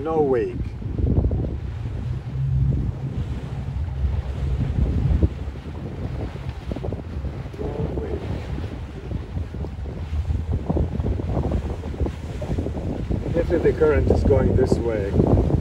no wake. No wake. Definitely the current is going this way.